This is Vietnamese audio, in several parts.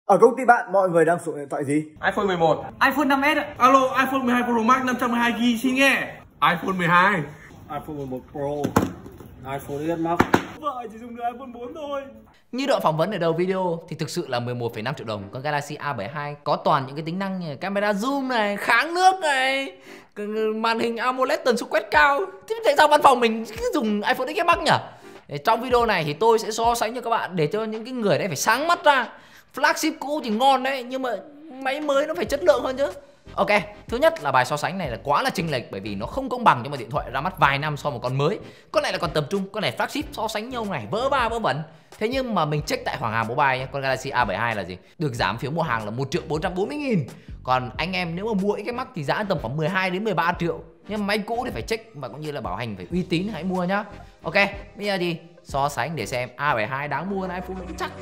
Ở công ty bạn mọi người đang sử dụng điện thoại gì? iPhone 11, iPhone 5S ạ. alo, iPhone 12 Pro Max 512GB xin nghe. iPhone 12, iPhone 11 Pro, iPhone XS Max. Vợ chỉ dùng được iPhone 4 thôi. Như đoạn phỏng vấn ở đầu video thì thực sự là 11,5 triệu đồng. Con Galaxy A72 có toàn những cái tính năng như camera zoom này, kháng nước này, màn hình AMOLED tần số quét cao. Thế tại sao văn phòng mình cứ dùng iPhone XS Max nhỉ? Trong video này thì tôi sẽ so sánh cho các bạn để cho những cái người đấy phải sáng mắt ra. Flagship cũ thì ngon đấy, nhưng mà máy mới nó phải chất lượng hơn chứ. Ok, thứ nhất là bài so sánh này là quá là chênh lệch, bởi vì nó không công bằng cho một điện thoại ra mắt vài năm so với một con mới. Con này là còn tầm trung, con này flagship, so sánh nhau này vỡ va vỡ vẩn. Thế nhưng mà mình check tại Hoàng Hà Mobile nhé, con Galaxy A72 là gì? Được giảm phiếu mua hàng là 1.440.000. Còn anh em nếu mà mua XS Max thì giá tầm khoảng 12 đến 13 triệu. Nhưng máy cũ thì phải check và cũng như là bảo hành phải uy tín hãy mua nhá. Ok, bây giờ thì so sánh để xem A72 đáng mua hơn iPhone vẫn chắc.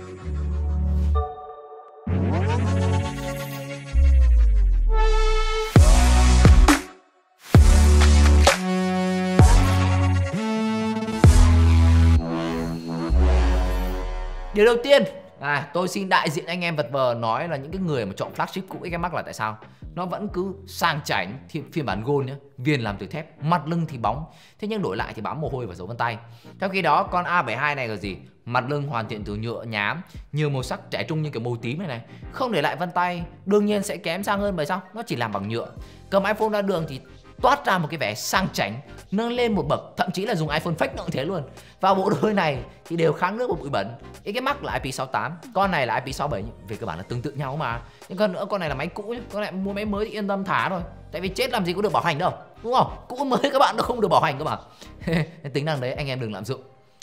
Điều đầu tiên tôi xin đại diện anh em vật vờ nói là những cái người mà chọn flagship cũ XS Max là tại sao. Nó vẫn cứ sang chảnh phiên bản Gold nhé, viền làm từ thép, mặt lưng thì bóng, thế nhưng đổi lại thì bám mồ hôi và dấu vân tay. Trong khi đó con A72 này là gì? Mặt lưng hoàn thiện từ nhựa nhám, nhiều màu sắc trẻ trung như kiểu màu tím này, không để lại vân tay, đương nhiên sẽ kém sang hơn bởi sao? Nó chỉ làm bằng nhựa. Cầm iPhone ra đường thì toát ra một cái vẻ sang chảnh, nâng lên một bậc, thậm chí là dùng iPhone fake nó cũng thế luôn. Và bộ đôi này thì đều kháng nước và bụi bẩn. XS Max là IP68, con này là IP67, về cơ bản là tương tự nhau mà. Nhưng con nữa, con này là máy cũ nhé, con này mua máy mới thì yên tâm thả thôi. Tại vì chết làm gì có được bảo hành đâu, đúng không? Cũ mới các bạn nó không được bảo hành cơ mà. Tính năng đấy anh em đừng lạm dụng.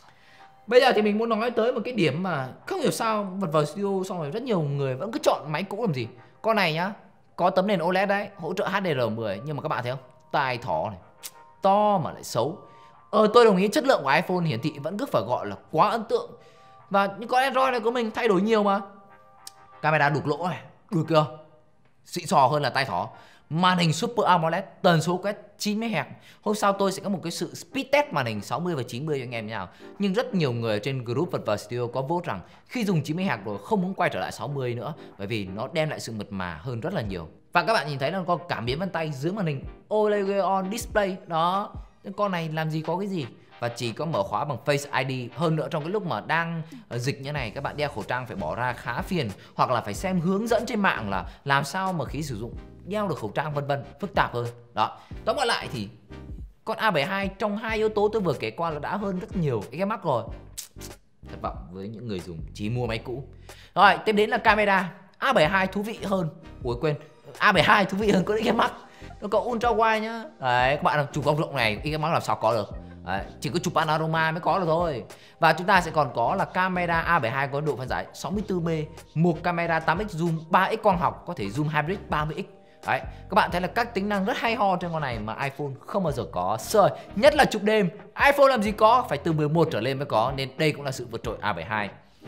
Bây giờ thì mình muốn nói tới một cái điểm mà không hiểu sao vật vào studio xong rồi rất nhiều người vẫn cứ chọn máy cũ làm gì. Con này nhá, có tấm nền OLED đấy, hỗ trợ HDR10, nhưng mà các bạn thấy không? Tai thỏ này, to mà lại xấu. Tôi đồng ý chất lượng của iPhone hiển thị vẫn cứ phải gọi là quá ấn tượng. Và những con Android này của mình thay đổi nhiều mà. Camera đục lỗ này, được chưa? Xịn sò hơn là tai thỏ. Màn hình Super AMOLED, tần số quét 90 Hz. Hôm sau tôi sẽ có một cái sự speed test màn hình 60 và 90 cho anh em như nào. Nhưng rất nhiều người trên group vật và studio có vote rằng khi dùng 90 Hz rồi không muốn quay trở lại 60 nữa, bởi vì nó đem lại sự mượt mà hơn rất là nhiều. Và các bạn nhìn thấy là có cảm biến vân tay dưới màn hình OLED on display đó. Con này làm gì có cái gì, và chỉ có mở khóa bằng Face ID. Hơn nữa trong cái lúc mà đang dịch như này, các bạn đeo khẩu trang phải bỏ ra khá phiền, hoặc là phải xem hướng dẫn trên mạng là làm sao mà khi sử dụng đeo được khẩu trang vân vân, phức tạp hơn. Đó, tóm lại thì con A72 trong hai yếu tố tôi vừa kể qua là đã hơn rất nhiều XS Max rồi. Thất vọng với những người dùng chỉ mua máy cũ. Rồi, tiếp đến là camera. A72 thú vị hơn. Ủa quên, A72 thú vị hơn con XS Max. Nó có ultra wide nhá. Đấy, các bạn chụp góc rộng này XS Max làm sao có được. Đấy, chỉ có chụp panorama mới có được thôi. Và chúng ta sẽ còn có là camera A72 có độ phân giải 64p, một camera 8x zoom, 3x quang học, có thể zoom hybrid 30x. Đấy, các bạn thấy là các tính năng rất hay ho trên con này mà iPhone không bao giờ có. Sợi, nhất là chụp đêm, iPhone làm gì có, phải từ 11 trở lên mới có, nên đây cũng là sự vượt trội A72.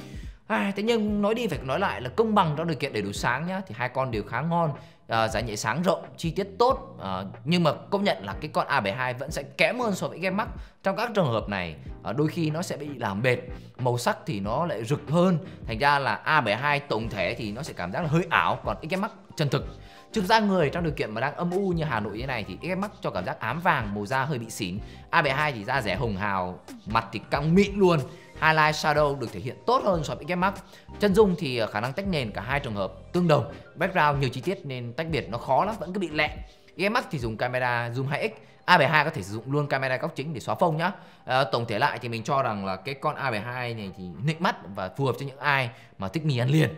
Thế nhưng nói đi phải nói lại là công bằng trong điều kiện đầy đủ sáng nhá, thì hai con đều khá ngon. Giải nhạy sáng rộng, chi tiết tốt, nhưng mà công nhận là cái con A72 vẫn sẽ kém hơn so với XS Max. Trong các trường hợp này đôi khi nó sẽ bị làm bệt, màu sắc thì nó lại rực hơn, thành ra là A72 tổng thể thì nó sẽ cảm giác là hơi ảo, còn XS Max chân thực. Thực ra người trong điều kiện mà đang âm u như Hà Nội như này thì XS Max cho cảm giác ám vàng, màu da hơi bị xỉn. A72 thì da rẻ hồng hào, mặt thì căng mịn luôn. Highlight shadow được thể hiện tốt hơn so với XS Max. Chân dung thì khả năng tách nền cả hai trường hợp tương đồng. Background nhiều chi tiết nên tách biệt nó khó lắm, vẫn cứ bị lẹ. XS Max thì dùng camera zoom 2x, A72 có thể sử dụng luôn camera góc chính để xóa phông nhá. Tổng thể lại thì mình cho rằng là cái con A72 này thì nịnh mắt và phù hợp cho những ai mà thích mì ăn liền.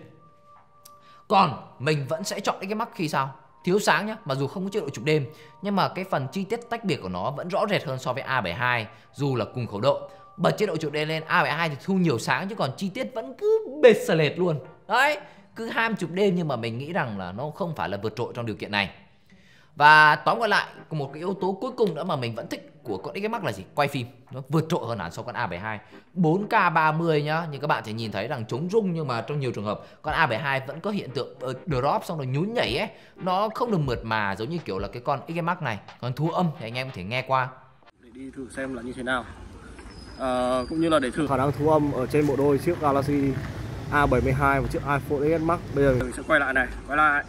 Còn mình vẫn sẽ chọn XS Max khi sao? Thiếu sáng nhá, mặc dù không có chế độ chụp đêm, nhưng mà cái phần chi tiết tách biệt của nó vẫn rõ rệt hơn so với A72, dù là cùng khẩu độ. Bật chế độ chụp đêm lên, A72 thì thu nhiều sáng chứ còn chi tiết vẫn cứ bệt sờ lệt luôn. Đấy, cứ ham chụp đêm nhưng mà mình nghĩ rằng là nó không phải là vượt trội trong điều kiện này. Và tóm lại, một cái yếu tố cuối cùng nữa mà mình vẫn thích của con XS Max là gì? Quay phim. Nó vượt trội hơn hẳn so với con A72. 4K 30 nhá, nhưng các bạn sẽ nhìn thấy rằng chống rung, nhưng mà trong nhiều trường hợp con A72 vẫn có hiện tượng drop xong rồi nhún nhảy ấy. Nó không được mượt mà giống như kiểu là cái con XS Max này. Còn thu âm thì anh em có thể nghe qua. Để đi thử xem là như thế nào. Cũng như là để thử khả năng thu âm ở trên bộ đôi chiếc Galaxy A72 một chiếc iPhone XS Max. Bây giờ mình sẽ quay lại này, quay lại.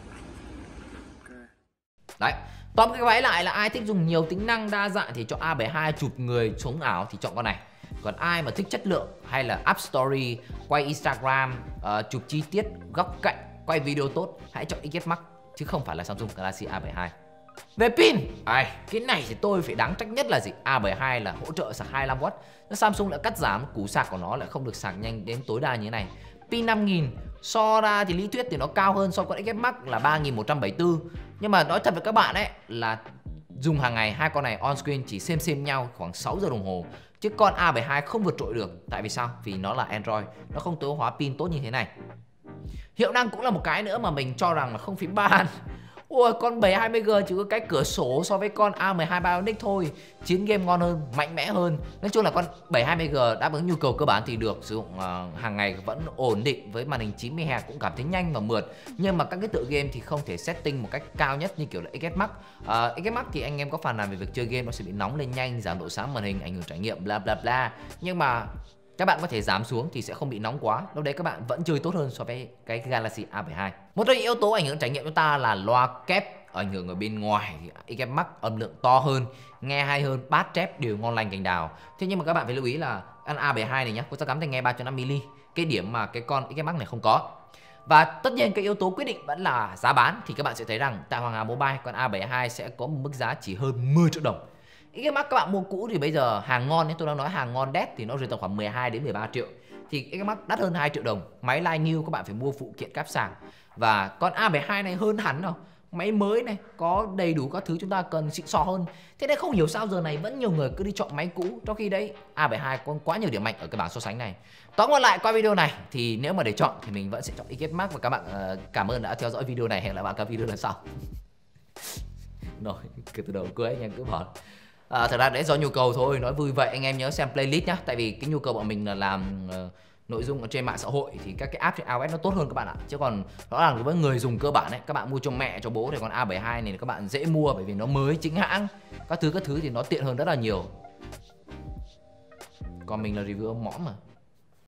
Đấy, tóm cái váy lại là ai thích dùng nhiều tính năng đa dạng thì chọn A72 chụp người sống ảo thì chọn con này. Còn ai mà thích chất lượng hay là up story, quay Instagram, chụp chi tiết, góc cạnh, quay video tốt, hãy chọn XS Max chứ không phải là Samsung Galaxy A72. Về pin, cái này thì tôi phải đáng trách nhất là gì? A72 là hỗ trợ sạc 25W, Samsung đã cắt giảm, cú sạc của nó lại không được sạc nhanh đến tối đa như thế này. Pin 5000, so ra thì lý thuyết thì nó cao hơn so với con XS Max là 3174. Nhưng mà nói thật với các bạn ấy là dùng hàng ngày hai con này on screen chỉ xem nhau khoảng 6 giờ đồng hồ. Chứ con A72 không vượt trội được. Tại vì sao? Vì nó là Android, nó không tối ưu hóa pin tốt như thế này. Hiệu năng cũng là một cái nữa mà mình cho rằng là không phím bàn. Ôi, con 720G chỉ có cái cửa sổ so với con A12 Bionic thôi. Chiến game ngon hơn, mạnh mẽ hơn. Nói chung là con 720G đáp ứng nhu cầu cơ bản thì được. Sử dụng hàng ngày vẫn ổn định. Với màn hình 90Hz cũng cảm thấy nhanh và mượt. Nhưng mà các cái tựa game thì không thể setting một cách cao nhất như kiểu là XS Max. XS Max thì anh em có phàn nàn về việc chơi game nó sẽ bị nóng lên nhanh, giảm độ sáng màn hình, ảnh hưởng trải nghiệm bla bla bla. Nhưng mà các bạn có thể giảm xuống thì sẽ không bị nóng quá. Lúc đấy các bạn vẫn chơi tốt hơn so với cái Galaxy A72. Một trong những yếu tố ảnh hưởng trải nghiệm chúng ta là loa kép ảnh hưởng ở bên ngoài. XS Max âm lượng to hơn, nghe hay hơn, bass trap đều ngon lành cành đào. Thế nhưng mà các bạn phải lưu ý là con A72 này nhá, có cắm tai nghe 3.5mm, cái điểm mà cái con XS Max này không có. Và tất nhiên cái yếu tố quyết định vẫn là giá bán. Thì các bạn sẽ thấy rằng tại Hoàng Hà Mobile con A72 sẽ có một mức giá chỉ hơn 10 triệu đồng. XS Max các bạn mua cũ thì bây giờ hàng ngon ấy, tôi đang nói hàng ngon đét thì nó rơi tầm khoảng 12 đến 13 triệu. Thì XS Max đắt hơn 2 triệu đồng. Máy line new các bạn phải mua phụ kiện cáp sạc. Và con A72 này hơn hẳn đâu. Máy mới này, có đầy đủ các thứ chúng ta cần xịn sò hơn. Thế nên không hiểu sao giờ này vẫn nhiều người cứ đi chọn máy cũ. Trong khi đấy A72 có quá nhiều điểm mạnh ở cái bảng so sánh này. Tóm lại qua video này thì nếu mà để chọn thì mình vẫn sẽ chọn XS Max. Và các bạn cảm ơn đã theo dõi video này. Hẹn gặp lại bạn các video lần sau. Rồi, từ đầu cuối anh em cứ bỏ. Thật ra đấy do nhu cầu thôi, nói vui vậy. Anh em nhớ xem playlist nhá. Tại vì cái nhu cầu bọn mình là làm nội dung ở trên mạng xã hội thì các cái app trên iOS nó tốt hơn các bạn ạ. Chứ còn rõ ràng với người dùng cơ bản ấy, các bạn mua cho mẹ cho bố thì con A72 này các bạn dễ mua bởi vì nó mới chính hãng. Các thứ thì nó tiện hơn rất là nhiều. Còn mình là review ông mõm mà.